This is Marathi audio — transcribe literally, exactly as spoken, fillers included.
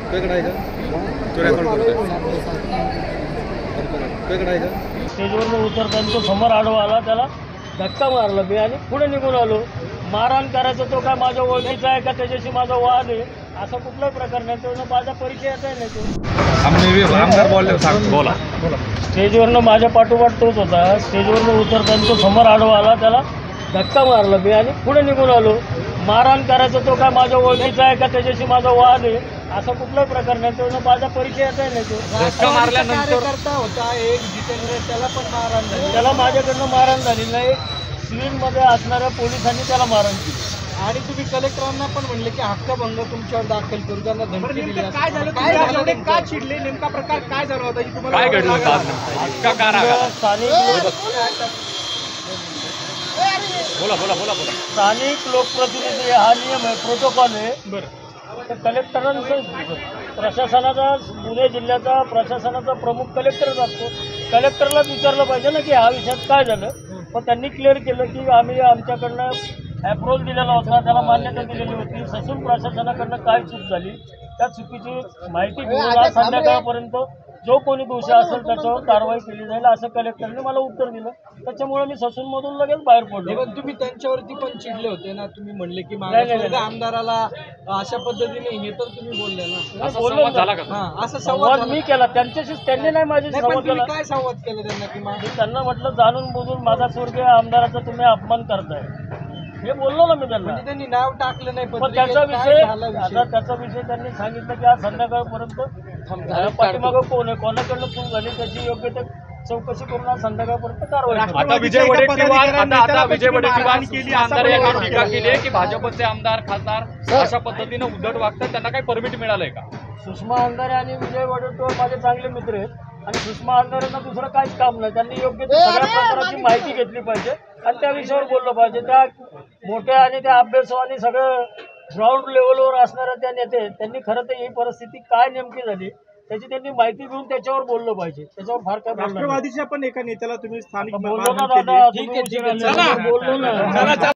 स्टेजवरून उतरताना तो समोर आडवा आला, त्याला धक्का मारला मी आणि पुढे निघून आलो. मारहाण करायचं तो काय माझ्या ओळखीचा आहे का त्याच्याशी माझा वाद आहे असा कुठलाही प्रकार नाही. तो माझा परिचयाचा आहे नाही. तो आमदार बोलले सांग बोला स्टेजवरनं माझ्या पाठोपाठ तोच होता. स्टेजवरून उतरताना तो समोर आडवा आला, त्याला धक्का मारला मी आणि पुढे निघून आलो. मारहाण करायचं तो काय माझ्या ओळखीचा आहे का त्याच्याशी माझा वाद आहे असा कुठलाही प्रकार नाही. तो माझा परिचयाचा आहे नाही. तो धक्का मारल्यानंतर होता एक जितेंद्र, त्याला पण मारहाण झाली. त्याला माझ्याकडनं मारहाण झाली नाही. सिव्हिलमध्ये असणाऱ्या पोलिसांनी त्याला मारहाण केली. आणि तुम्ही कलेक्टरांना पण म्हणले की हक्कभंग तुमच्यावर दाखल करू, त्यांना धमकी दिली. काय झालं? काय झालं? का चिडले? नेमका प्रकार काय झाला होता? तुम्हाला काय घडलं होतं? इतका का राग आला? स्थानिक बोला बोला बोला बोला स्थानिक लोकप्रतिनिधी हा नियम आहे, प्रोटोकॉल आहे. बरं, तर कलेक्टरांचं प्रशासनाचा पुणे जिल्ह्याचा प्रशासनाचा प्रमुख कलेक्टरच असतो. कलेक्टरलाच विचारलं पाहिजे ना की ह्या विषयात काय झालं. पण त्यांनी क्लिअर केलं की आम्ही आमच्याकडनं अप्रोच दिलेला होता, त्याला मान्यता दिलेली होती. ससून प्रशासनाकडनं काय चूक झाली त्या चुकीची माहिती घेऊन आज संध्याकाळपर्यंत जो कोणी दोषी असेल त्याच्यावर कारवाई केली जाईल असं कलेक्टरने मला उत्तर दिलं. त्याच्यामुळे मी ससूनमधून लगेच बाहेर पडलो. पण तुम्ही त्यांच्यावरती पण चिडले होते ना, तुम्ही म्हणले की नाही, नाही, मागासवर्ग आमदाराला अशा पद्धतीने हे तर तुम्ही बोलले ना. असा बोललो संवाद ना. झाला का? हा, असं संवाद संवाद मी केला त्यांच्याशीच. त्यांनी नाही माझी नाही, पण संवाद तुम्ही केला. काय संवाद केला त्यांना की मा- मी त्यांना म्हटलं जाणून बुजून माझा स्वर्गीय आमदाराचा तुम्ही अपमान करताय हे बोललो ना मी त्यांना. म्हणजे त्यांनी नाव टाकलं नाही पण पत्रिकेत, त्याचा काय विषय झाला विषय? आता त्याचा विषय त्यांनी सांगितलं की आज संध्याकाळपर्यंत पाठीमागं कोण आहे, कोणाकडनं चूक झाली त्याची योग्य ते चौकशी करून आज संध्याकाळपर्यंत कारवाई करू. आता विजय वडेट्टीवार आता आता विजय वडेट्टीवार केली आमदार यांनी टीका केली आहे की भाजपचे आमदार खासदार अशा पद्धतीने उद्धट वागतात, त्यांना काही परमिट मिळालंय का? सुषमा अंधारे आणि विजय वडेट्टीवार माझे चांगले मित्र आहेत आणि सुषमा अंधारेंना दुसरं काहीच काम नाही. त्यांनी योग्य ते सगळ्या प्रकाराची माहिती घेतली पाहिजे आणि त्या विषयावर बोललं पाहिजे. त्या मोठ्या आणि त्या अभ्यासू आणि सगळं ग्राउंड लेवलवर असणाऱ्या त्या नेते त्यांनी खरं तर ही परिस्थिती काय नेमकी झाली त्याची त्यांनी माहिती घेऊन त्याच्यावर बोललं पाहिजे. त्याच्यावर फार काय बोललं राष्ट्रवादीच्या पण एका नेत्याला तुम्ही स्थानिक बोललो ना मारहाण केली. दादा, ठीक तुम्ही आहे, ठीक आहे. उशिरा चला. बोललो ना.